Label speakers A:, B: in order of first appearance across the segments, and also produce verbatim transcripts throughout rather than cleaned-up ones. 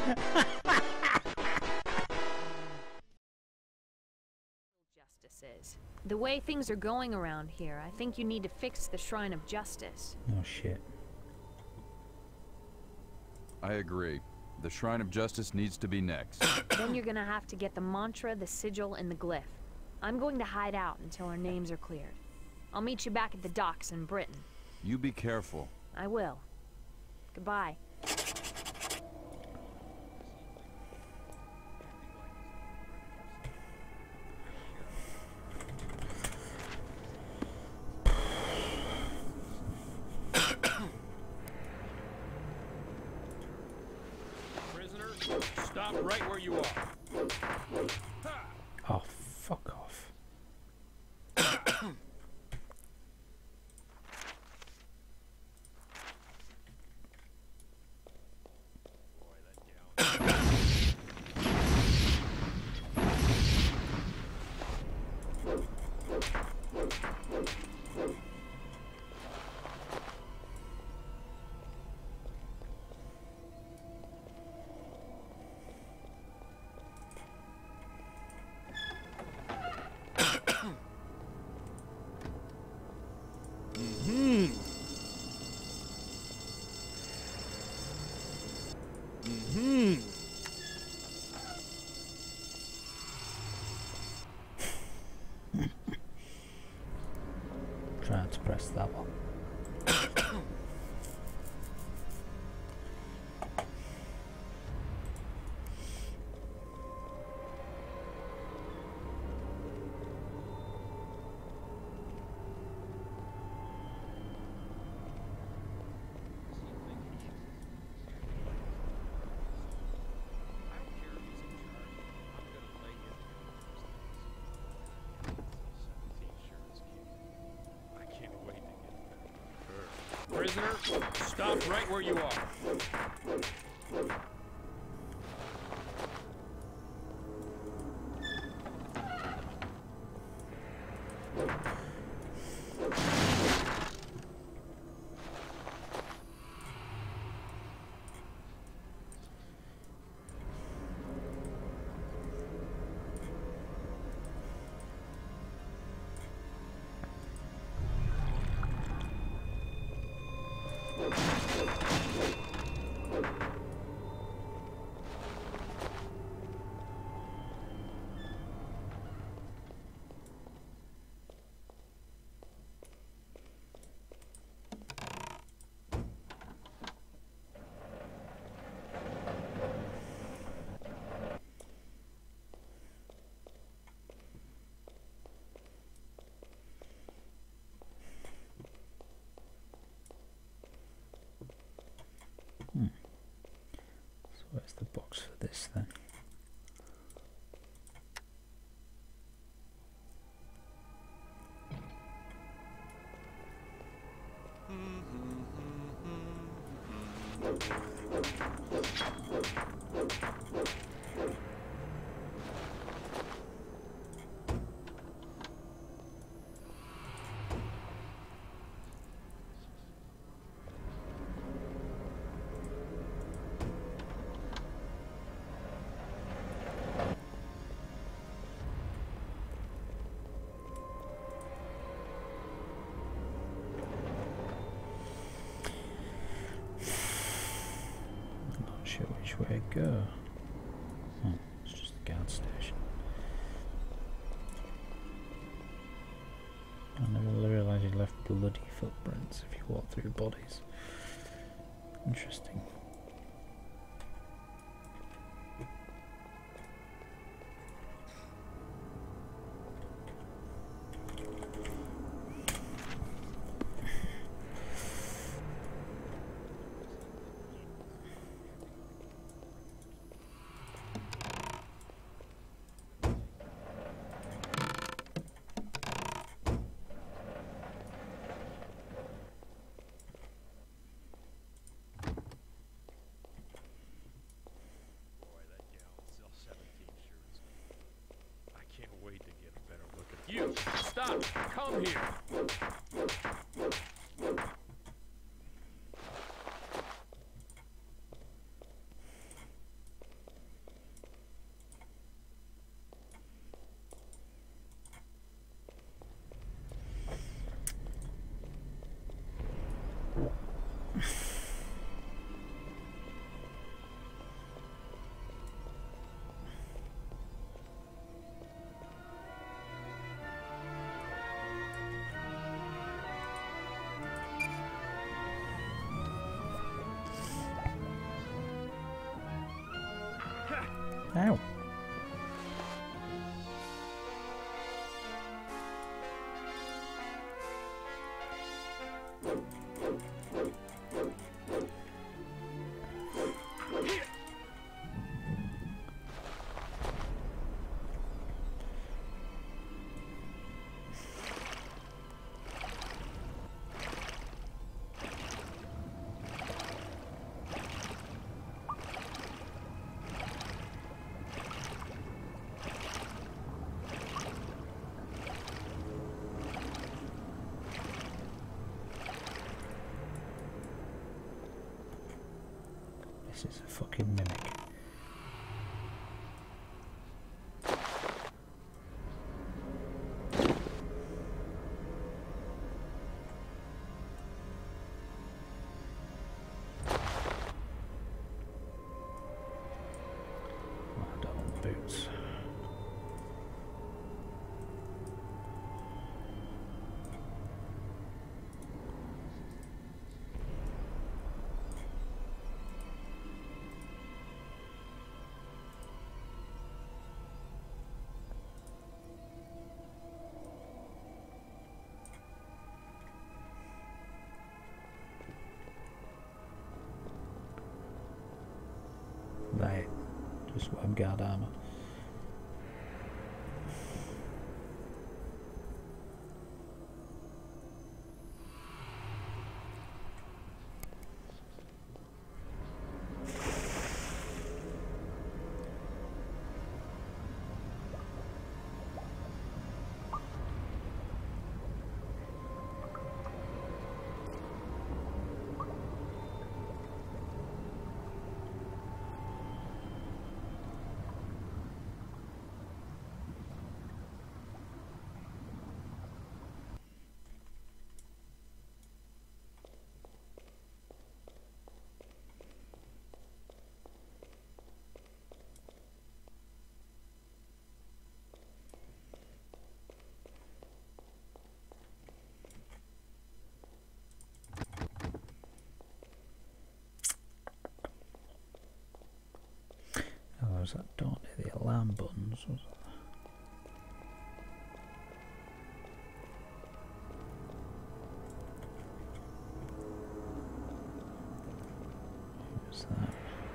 A: Justice is. The way things are going around here, I think you need to fix the Shrine of Justice.
B: Oh shit.
C: I agree. The Shrine of Justice needs to be next.
A: Then you're gonna have to get the mantra, the sigil, and the glyph. I'm going to hide out until our names are cleared. I'll meet you back at the docks in Britain.
C: You be careful.
A: I will. Goodbye.
D: Prisoner, stop right where you are.
B: Oh, fuck off. Trying to press that one.
D: Prisoner, stop right where you are. Hmm. So where's the box for this then? Which way to go? Oh, it's just the guard station. I never realised you left bloody footprints if you walk through bodies. Interesting. You, stop! Come here! Ow. This is a fucking mimic. I don't want boots. Right, just web guard armor. Oh, was that don't hit the alarm buttons, was it? What's that?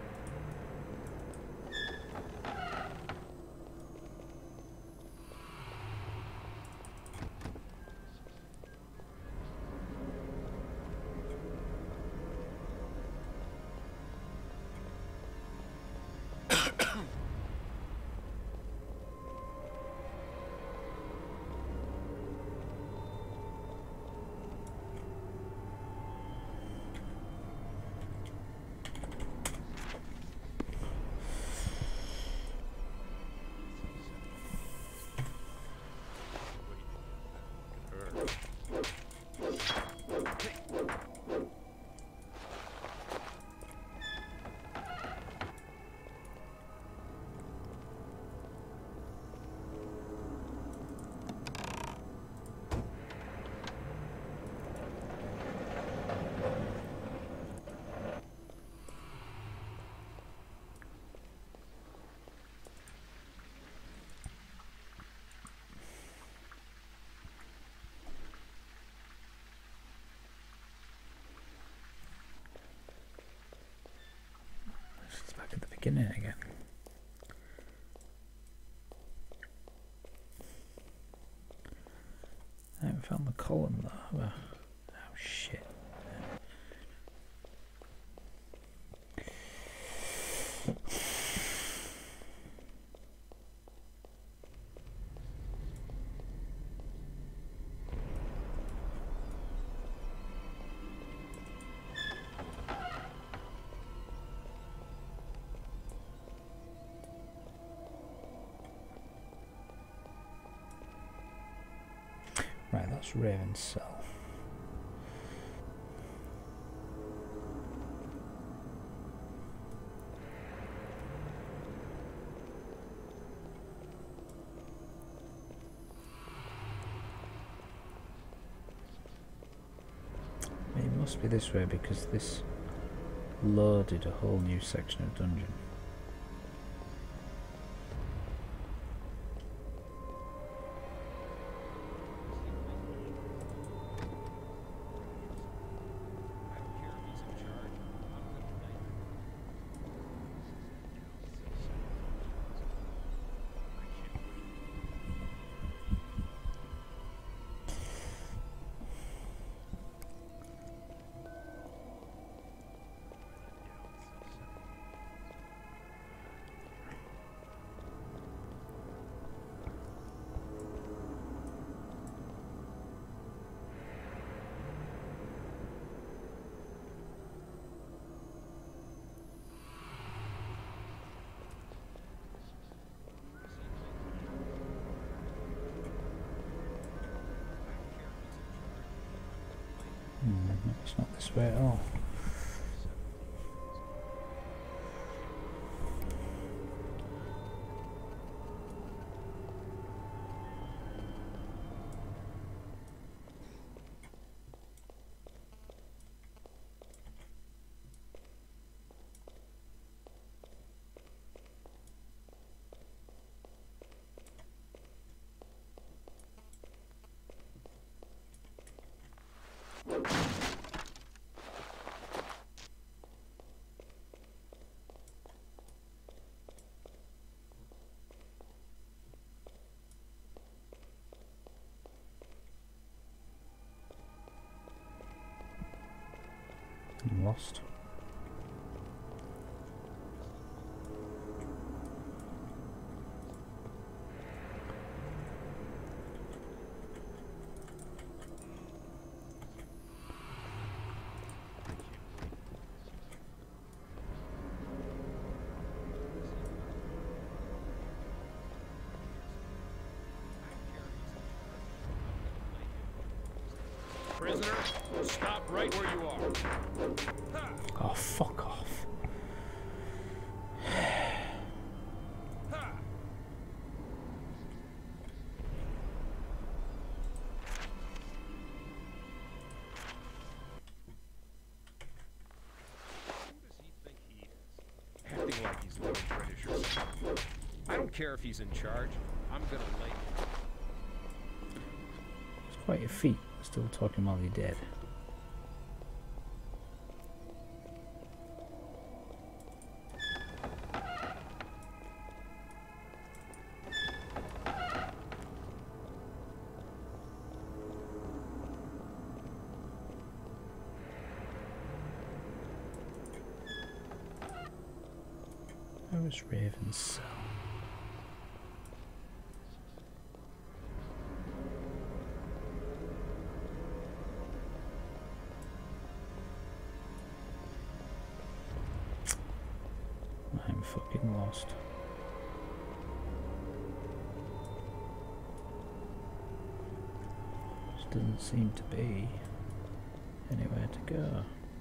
D: It's back at the beginning again. I haven't found the column though. Oh, oh shit. Right, that's Raven's cell. It must be this way because this loaded a whole new section of dungeon. It's not this way at all. I'm lost.
E: Prisoner, stop right where you are.
D: Oh, fuck off.
E: Acting like he's living British. I don't care if he's in charge. I'm gonna lay him.
D: It's quite a feat, still talking while you're dead. Where was Raven's cell? I'm fucking lost. There doesn't seem to be anywhere to go.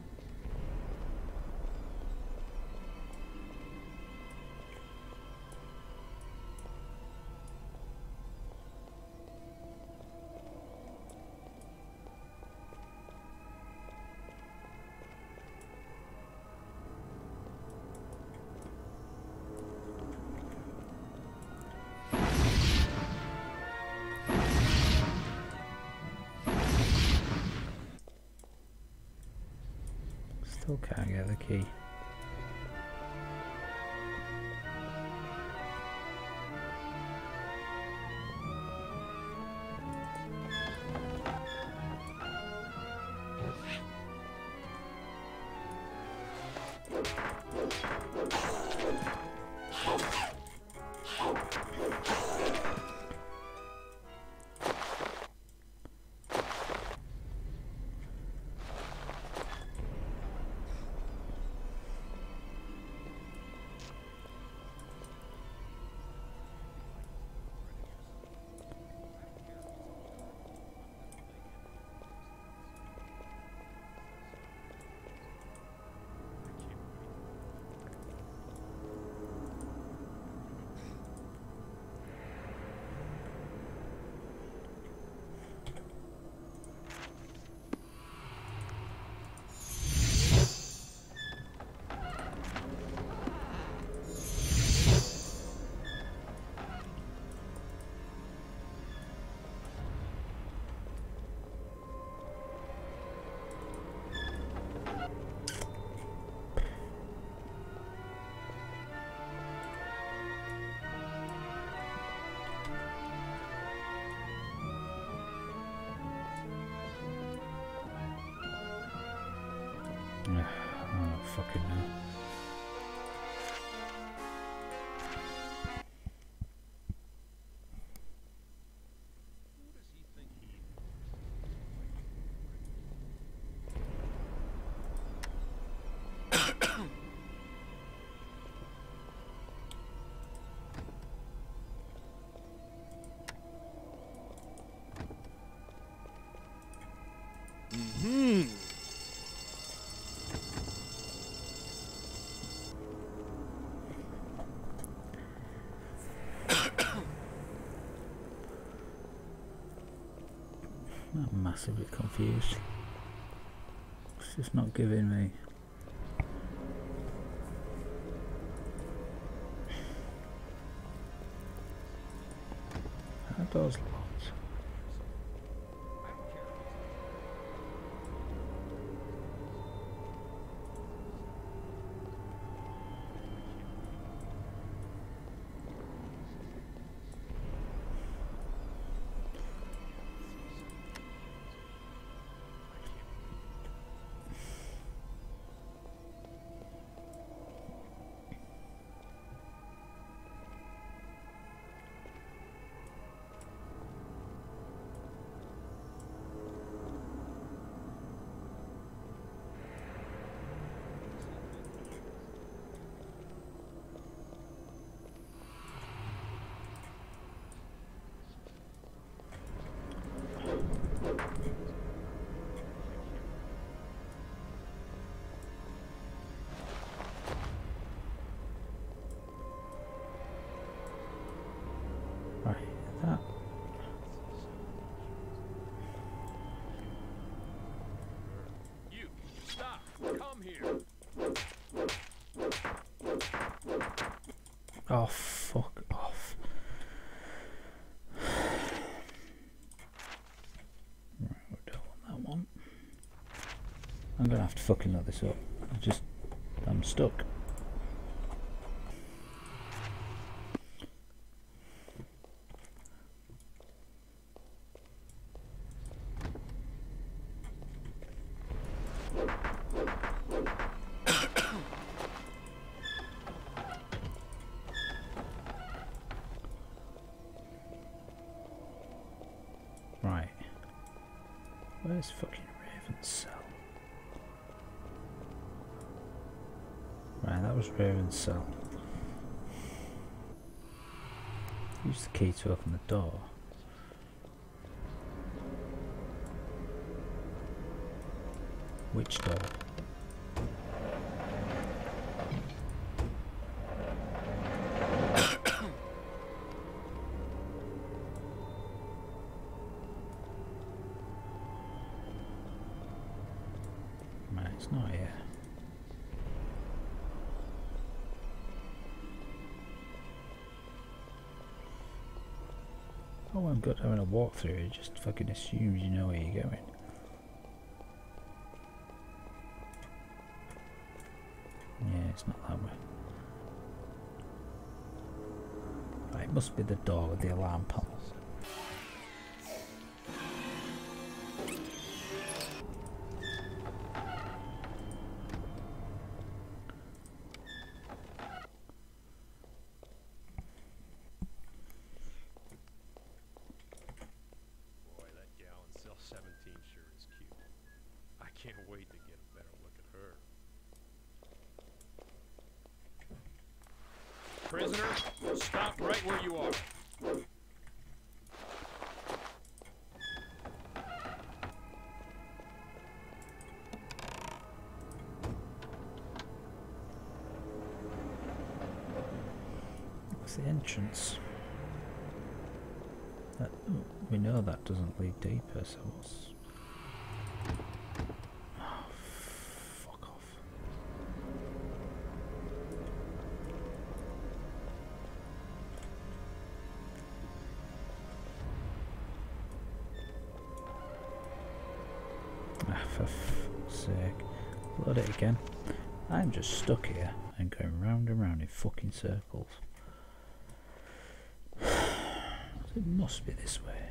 D: Still can't get the key. Oh, fucking hell.
E: Mm-hmm.
D: I'm massively confused. It's just not giving me. That does lots. Right, that.
E: You, stop! Come here!
D: Oh, fuck off. Right, we don't want that one. I'm gonna have to fucking look this up. I just. I'm stuck. Right. Where's fucking Raven's cell? Right, that was Raven's cell. Use the key to open the door. Which door? Right, it's not here. Oh, I'm good having a walkthrough. It just fucking assumes you know where you're going. Yeah, it's not that way. Right, it must be the door with the alarm panel.
E: Boy, that gal in cell seventeen sure is cute. I can't wait to get a better look at her. Prisoner, stop right where you are.
D: What's the entrance? That, we know that doesn't lead deeper, so what's... Oh, fuck off. Ah, for fuck's sake. Load it again. I'm just stuck here and going round and round in fucking circles. It must be this way.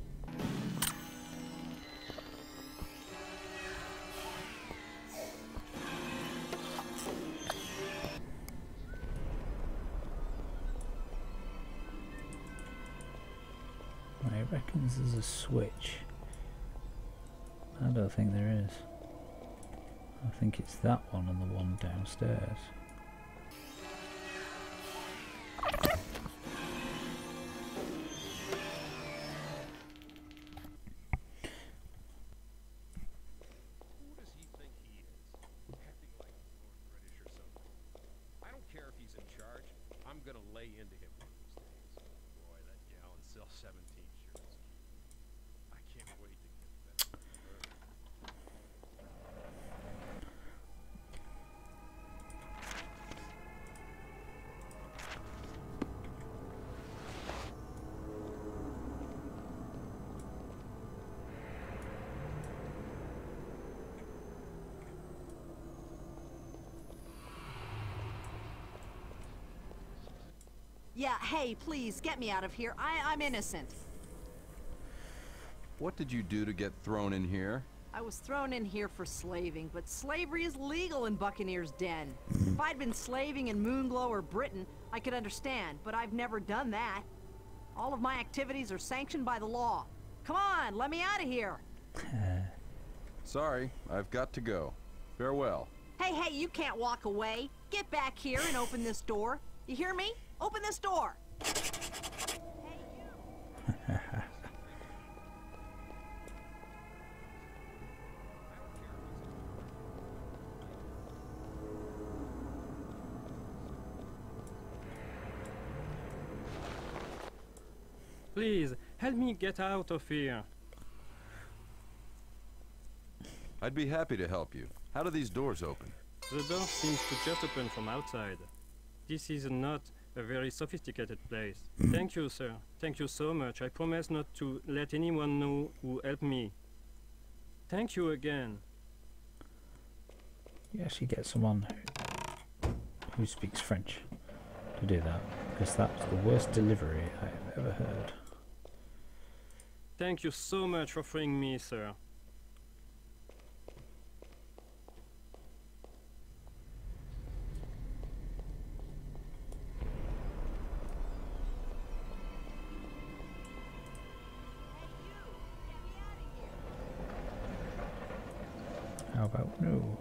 D: I reckons there's a switch. I don't think there is. I think it's that one and the one downstairs.
E: Who does he think he is? Acting like Lord British or something. I don't care if he's in charge. I'm gonna lay into him one of these days. Boy, that gal in cell seventeen sure is cute. I can't wait to get
F: Yeah, hey, please, get me out of here. I, I'm innocent.
C: What did you do to get thrown in here?
F: I was thrown in here for slaving, but slavery is legal in Buccaneer's Den. If I'd been slaving in Moonglow or Britain, I could understand, but I've never done that. All of my activities are sanctioned by the law. Come on, let me out of here.
C: Sorry, I've got to go. Farewell.
F: Hey, hey, you can't walk away. Get back here and open this door. You hear me? Open this door. Hey, you.
G: Please, help me get out of here.
C: I'd be happy to help you. How do these doors open?
G: The door seems to just open from outside. This is not a very sophisticated place. Thank you, sir. Thank you so much. I promise not to let anyone know who helped me. Thank you again.
D: You actually get someone who, who speaks French to do that, because that was the worst delivery I have ever heard.
G: Thank you so much for freeing me, sir.
D: How about no?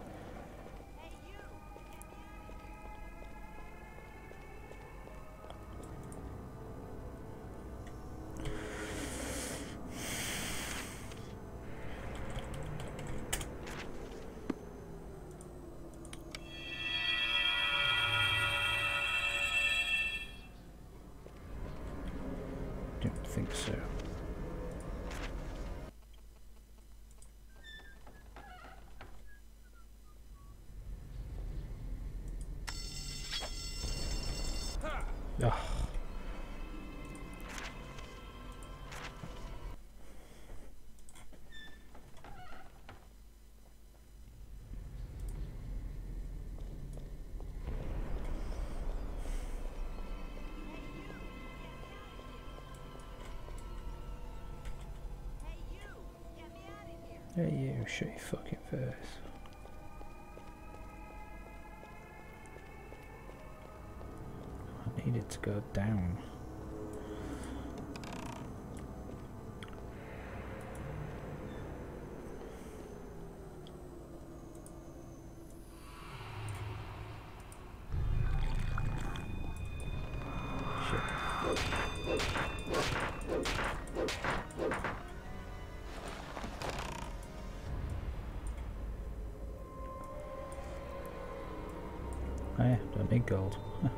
D: Don't think so. Ugh. Hey you, shut your fucking face. I needed to go down. Oh yeah, don't need gold.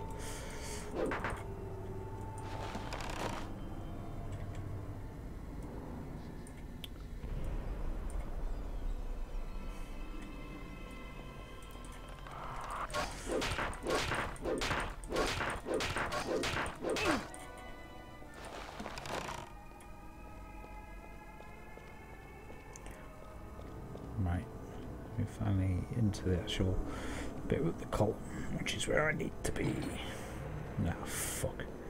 D: Right, we're finally into the actual bit with the column, which is where I need to be. Nah, fuck.